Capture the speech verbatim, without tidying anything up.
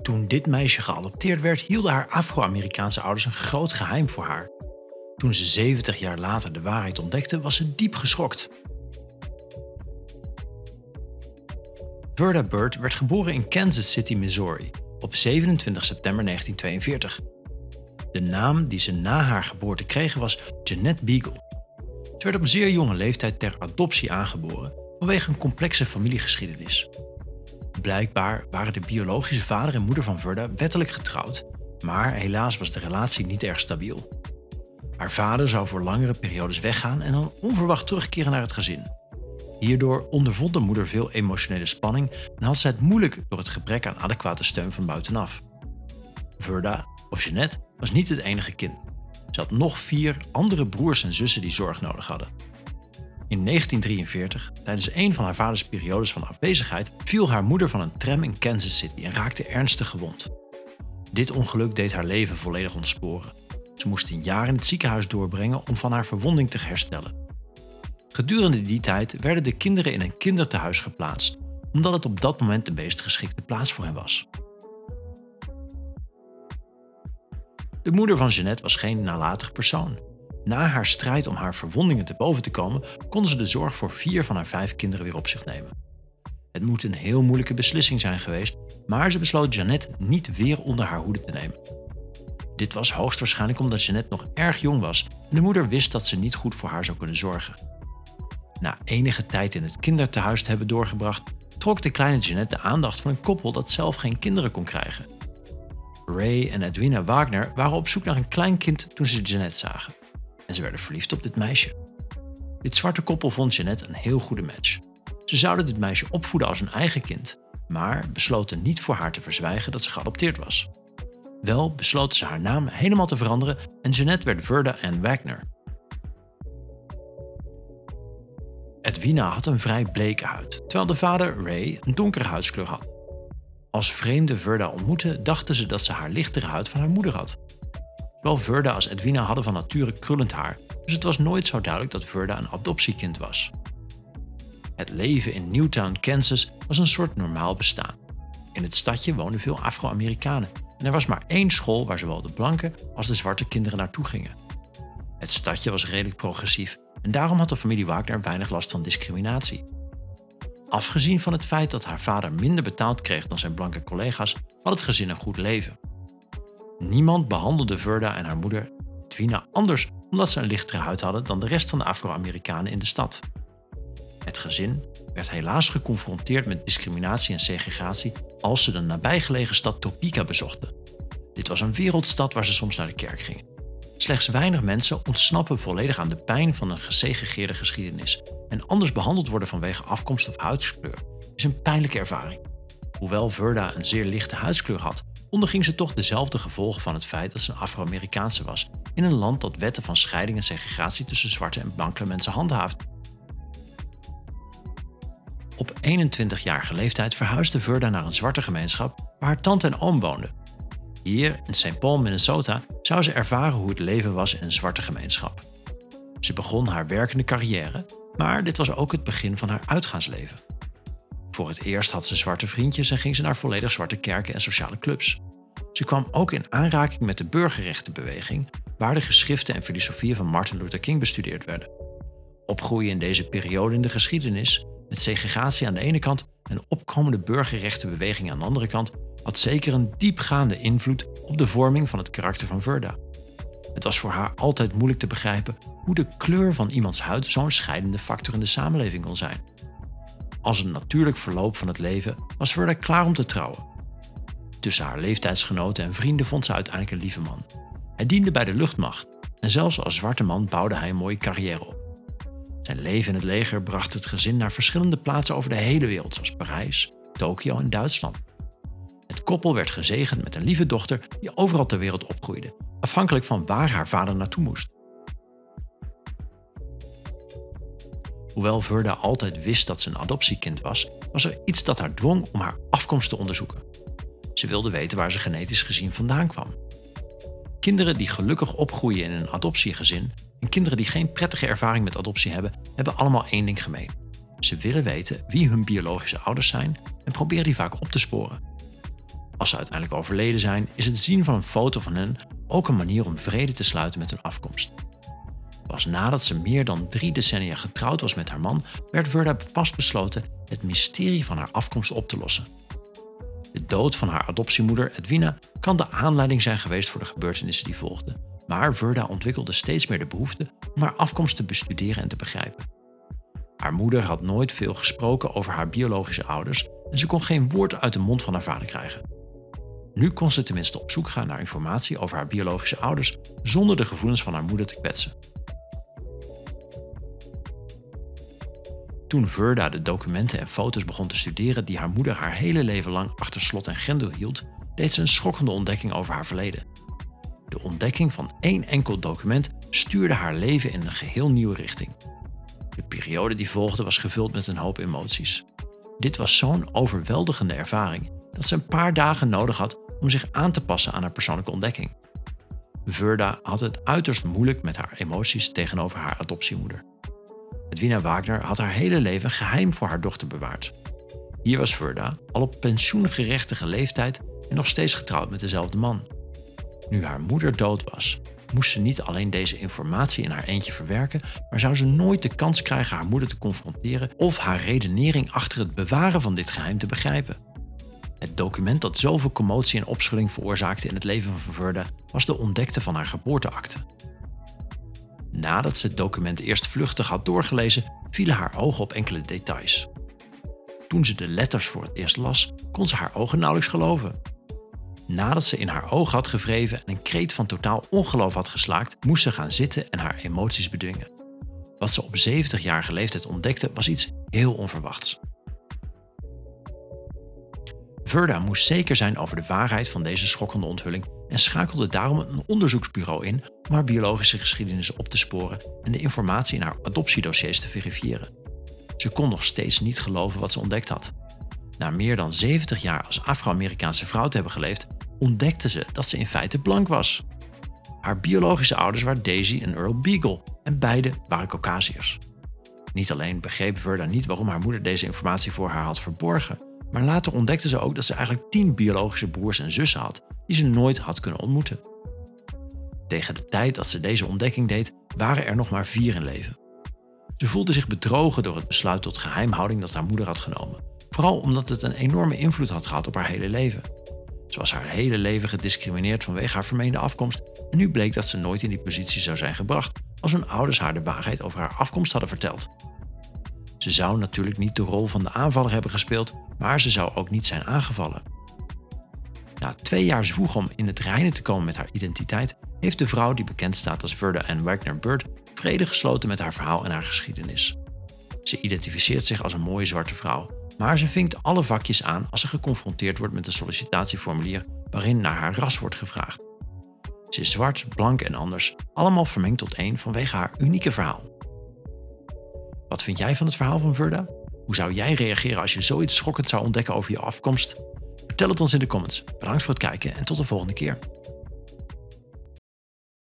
Toen dit meisje geadopteerd werd, hielden haar Afro-Amerikaanse ouders een groot geheim voor haar. Toen ze zeventig jaar later de waarheid ontdekte, was ze diep geschokt. Verda Byrd werd geboren in Kansas City, Missouri, op zevenentwintig september negentien tweeënveertig. De naam die ze na haar geboorte kreeg was Jeanette Beagle. Ze werd op een zeer jonge leeftijd ter adoptie aangeboren vanwege een complexe familiegeschiedenis. Blijkbaar waren de biologische vader en moeder van Verda wettelijk getrouwd, maar helaas was de relatie niet erg stabiel. Haar vader zou voor langere periodes weggaan en dan onverwacht terugkeren naar het gezin. Hierdoor ondervond de moeder veel emotionele spanning en had zij het moeilijk door het gebrek aan adequate steun van buitenaf. Verda, of Jeanette, was niet het enige kind. Ze had nog vier andere broers en zussen die zorg nodig hadden. In negentien drieënveertig, tijdens een van haar vaders periodes van afwezigheid, viel haar moeder van een tram in Kansas City en raakte ernstig gewond. Dit ongeluk deed haar leven volledig ontsporen. Ze moest een jaar in het ziekenhuis doorbrengen om van haar verwonding te herstellen. Gedurende die tijd werden de kinderen in een kindertehuis geplaatst, omdat het op dat moment de meest geschikte plaats voor hen was. De moeder van Jeanette was geen nalatig persoon. Na haar strijd om haar verwondingen te boven te komen, kon ze de zorg voor vier van haar vijf kinderen weer op zich nemen. Het moet een heel moeilijke beslissing zijn geweest, maar ze besloot Jeanette niet weer onder haar hoede te nemen. Dit was hoogstwaarschijnlijk omdat Jeanette nog erg jong was en de moeder wist dat ze niet goed voor haar zou kunnen zorgen. Na enige tijd in het kindertehuis te hebben doorgebracht, trok de kleine Jeanette de aandacht van een koppel dat zelf geen kinderen kon krijgen. Ray en Edwina Wagner waren op zoek naar een klein kind toen ze Jeanette zagen. En ze werden verliefd op dit meisje. Dit zwarte koppel vond Jeanette een heel goede match. Ze zouden dit meisje opvoeden als hun eigen kind, maar besloten niet voor haar te verzwijgen dat ze geadopteerd was. Wel besloten ze haar naam helemaal te veranderen en Jeanette werd Verda Ann Wagner. Edwina had een vrij bleke huid, terwijl de vader, Ray, een donkere huidskleur had. Als vreemde Verda ontmoette, dachten ze dat ze haar lichtere huid van haar moeder had. Zowel Verda als Edwina hadden van nature krullend haar, dus het was nooit zo duidelijk dat Verda een adoptiekind was. Het leven in Newtown, Kansas was een soort normaal bestaan. In het stadje woonden veel Afro-Amerikanen en er was maar één school waar zowel de blanke als de zwarte kinderen naartoe gingen. Het stadje was redelijk progressief en daarom had de familie Wagner weinig last van discriminatie. Afgezien van het feit dat haar vader minder betaald kreeg dan zijn blanke collega's, had het gezin een goed leven. Niemand behandelde Verda en haar moeder, Edwina, anders omdat ze een lichtere huid hadden dan de rest van de Afro-Amerikanen in de stad. Het gezin werd helaas geconfronteerd met discriminatie en segregatie als ze de nabijgelegen stad Topeka bezochten. Dit was een wereldstad waar ze soms naar de kerk gingen. Slechts weinig mensen ontsnappen volledig aan de pijn van een gesegregeerde geschiedenis en anders behandeld worden vanwege afkomst of huidskleur is een pijnlijke ervaring. Hoewel Verda een zeer lichte huidskleur had, onderging ze toch dezelfde gevolgen van het feit dat ze een Afro-Amerikaanse was in een land dat wetten van scheiding en segregatie tussen zwarte en blanke mensen handhaaft. Op eenentwintigjarige leeftijd verhuisde Verda naar een zwarte gemeenschap waar haar tante en oom woonden. Hier, in Saint Paul, Minnesota, zou ze ervaren hoe het leven was in een zwarte gemeenschap. Ze begon haar werkende carrière, maar dit was ook het begin van haar uitgaansleven. Voor het eerst had ze zwarte vriendjes en ging ze naar volledig zwarte kerken en sociale clubs. Ze kwam ook in aanraking met de burgerrechtenbeweging, waar de geschriften en filosofieën van Martin Luther King bestudeerd werden. Opgroeien in deze periode in de geschiedenis, met segregatie aan de ene kant en opkomende burgerrechtenbeweging aan de andere kant, had zeker een diepgaande invloed op de vorming van het karakter van Verda. Het was voor haar altijd moeilijk te begrijpen hoe de kleur van iemands huid zo'n scheidende factor in de samenleving kon zijn. Als een natuurlijk verloop van het leven was Verda klaar om te trouwen. Tussen haar leeftijdsgenoten en vrienden vond ze uiteindelijk een lieve man. Hij diende bij de luchtmacht en zelfs als zwarte man bouwde hij een mooie carrière op. Zijn leven in het leger bracht het gezin naar verschillende plaatsen over de hele wereld, zoals Parijs, Tokio en Duitsland. Het koppel werd gezegend met een lieve dochter die overal ter wereld opgroeide, afhankelijk van waar haar vader naartoe moest. Hoewel Verda altijd wist dat ze een adoptiekind was, was er iets dat haar dwong om haar afkomst te onderzoeken. Ze wilde weten waar ze genetisch gezien vandaan kwam. Kinderen die gelukkig opgroeien in een adoptiegezin en kinderen die geen prettige ervaring met adoptie hebben, hebben allemaal één ding gemeen. Ze willen weten wie hun biologische ouders zijn en proberen die vaak op te sporen. Als ze uiteindelijk overleden zijn, is het zien van een foto van hen ook een manier om vrede te sluiten met hun afkomst. Pas nadat ze meer dan drie decennia getrouwd was met haar man, werd Verda vastbesloten het mysterie van haar afkomst op te lossen. De dood van haar adoptiemoeder Edwina kan de aanleiding zijn geweest voor de gebeurtenissen die volgden, maar Verda ontwikkelde steeds meer de behoefte om haar afkomst te bestuderen en te begrijpen. Haar moeder had nooit veel gesproken over haar biologische ouders en ze kon geen woord uit de mond van haar vader krijgen. Nu kon ze tenminste op zoek gaan naar informatie over haar biologische ouders zonder de gevoelens van haar moeder te kwetsen. Toen Verda de documenten en foto's begon te studeren die haar moeder haar hele leven lang achter slot en grendel hield, deed ze een schokkende ontdekking over haar verleden. De ontdekking van één enkel document stuurde haar leven in een geheel nieuwe richting. De periode die volgde was gevuld met een hoop emoties. Dit was zo'n overweldigende ervaring dat ze een paar dagen nodig had om zich aan te passen aan haar persoonlijke ontdekking. Verda had het uiterst moeilijk met haar emoties tegenover haar adoptiemoeder. Edwina Wagner had haar hele leven geheim voor haar dochter bewaard. Hier was Verda, al op pensioengerechtige leeftijd en nog steeds getrouwd met dezelfde man. Nu haar moeder dood was, moest ze niet alleen deze informatie in haar eentje verwerken, maar zou ze nooit de kans krijgen haar moeder te confronteren of haar redenering achter het bewaren van dit geheim te begrijpen. Het document dat zoveel commotie en opschudding veroorzaakte in het leven van Verda was de ontdekte van haar geboorteakte. Nadat ze het document eerst vluchtig had doorgelezen, vielen haar ogen op enkele details. Toen ze de letters voor het eerst las, kon ze haar ogen nauwelijks geloven. Nadat ze in haar ogen had gewreven en een kreet van totaal ongeloof had geslaakt, moest ze gaan zitten en haar emoties bedwingen. Wat ze op zeventigjarige leeftijd ontdekte was iets heel onverwachts. Verda moest zeker zijn over de waarheid van deze schokkende onthulling en schakelde daarom een onderzoeksbureau in om haar biologische geschiedenis op te sporen en de informatie in haar adoptiedossiers te verifiëren. Ze kon nog steeds niet geloven wat ze ontdekt had. Na meer dan zeventig jaar als Afro-Amerikaanse vrouw te hebben geleefd, ontdekte ze dat ze in feite blank was. Haar biologische ouders waren Daisy en Earl Beagle en beide waren Caucasiërs. Niet alleen begreep Verda niet waarom haar moeder deze informatie voor haar had verborgen, maar later ontdekte ze ook dat ze eigenlijk tien biologische broers en zussen had die ze nooit had kunnen ontmoeten. Tegen de tijd dat ze deze ontdekking deed, waren er nog maar vier in leven. Ze voelde zich bedrogen door het besluit tot geheimhouding dat haar moeder had genomen, vooral omdat het een enorme invloed had gehad op haar hele leven. Ze was haar hele leven gediscrimineerd vanwege haar vermeende afkomst en nu bleek dat ze nooit in die positie zou zijn gebracht als hun ouders haar de waarheid over haar afkomst hadden verteld. Ze zou natuurlijk niet de rol van de aanvaller hebben gespeeld, maar ze zou ook niet zijn aangevallen. Na twee jaar zwoeg om in het reine te komen met haar identiteit, heeft de vrouw die bekend staat als Verda Ann Wagner Bird vrede gesloten met haar verhaal en haar geschiedenis. Ze identificeert zich als een mooie zwarte vrouw, maar ze vinkt alle vakjes aan als ze geconfronteerd wordt met een sollicitatieformulier waarin naar haar ras wordt gevraagd. Ze is zwart, blank en anders, allemaal vermengd tot één vanwege haar unieke verhaal. Wat vind jij van het verhaal van Verda? Hoe zou jij reageren als je zoiets schokkends zou ontdekken over je afkomst? Vertel het ons in de comments. Bedankt voor het kijken en tot de volgende keer.